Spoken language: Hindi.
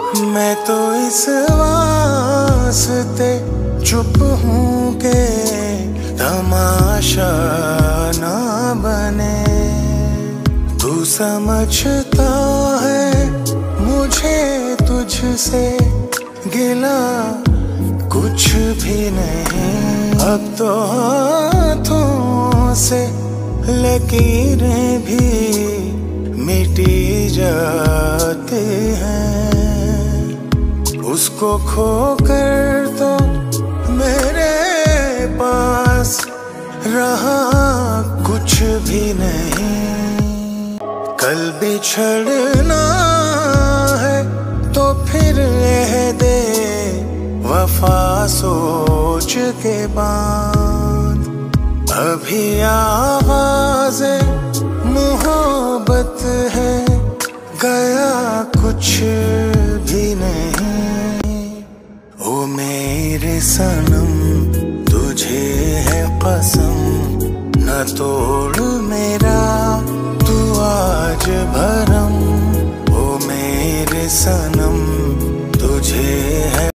मैं तो इस वास्ते चुप हूँ के तमाशा ना बने। तू समझता है मुझे तुझसे गिला कुछ भी नहीं। अब तो हाथों से लकीरें भी मिटी जाती हैं। उसको खोकर तो मेरे पास रहा कुछ भी नहीं। कल बिछड़ना है तो फिर दे वफा सोच के बाद। अभी आवाज़े मोहब्बत है, गया कुछ भी नहीं। ओ मेरे सनम तुझे है कसम, न तोड़ मेरा तू आज भरम। ओ मेरे सनम